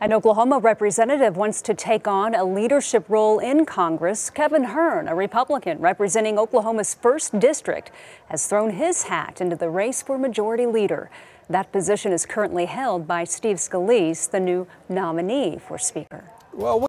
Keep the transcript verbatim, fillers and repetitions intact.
An Oklahoma representative wants to take on a leadership role in Congress. Kevin Hern, a Republican representing Oklahoma's first district, has thrown his hat into the race for majority leader. That position is currently held by Steve Scalise, the new nominee for Speaker. Well,